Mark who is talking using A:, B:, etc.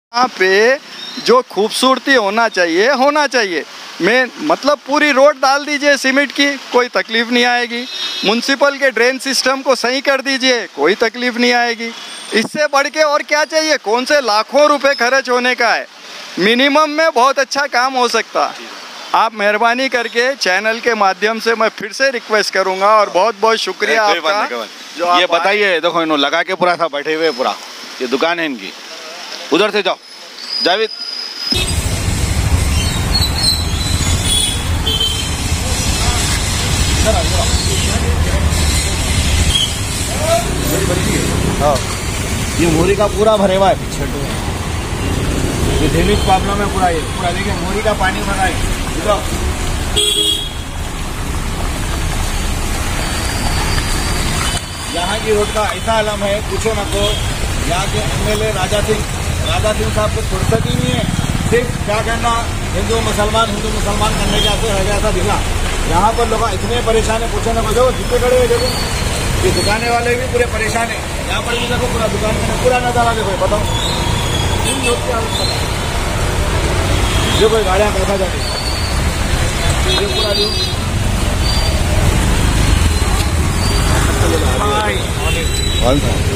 A: यहाँ पे जो खूबसूरती होना चाहिए। मैं मतलब पूरी रोड डाल दीजिए सीमेंट की, कोई तकलीफ नहीं आएगी। म्युनिसिपल के ड्रेन सिस्टम को सही कर दीजिए, कोई तकलीफ नहीं आएगी। इससे बढ़ के और क्या चाहिए? कौन से लाखों रुपए खर्च होने का है, मिनिमम में बहुत अच्छा काम हो सकता। आप मेहरबानी करके चैनल के माध्यम से मैं फिर से रिक्वेस्ट करूंगा और बहुत बहुत शुक्रिया आपका।
B: जो ये बताइए, देखो इन्होंने लगा के पूरा था बैठे हुए, पूरा ये दुकान है इनकी। उधर से जाओ जावेद। हाँ, ये मोरी का पूरा भरे हुआ है पीछे। ये ड्रेनेज प्रॉब्लम है पूरा, ये पूरा देखिए मोरी का पानी भरा है। यहाँ की रोड का ऐसा आलम है, पूछो ना। तो यहाँ के एमएलए राजा सिंह साहब को फुर्सत ही नहीं है। सिर्फ क्या कहना, हिंदू मुसलमान करने के आते रह गया था दिखा। यहाँ पर लोग इतने परेशान है, पूछो ना। देखो जितने खड़े हुए, देखो ये दुकाने वाले भी पूरे परेशान है। यहाँ पर भी देखो पूरा दुकान में पूरा नजारा देखो, बताओ इन लोग क्या जो कोई गाड़ियाँ कैसा जाती ये पूरा जो कौन था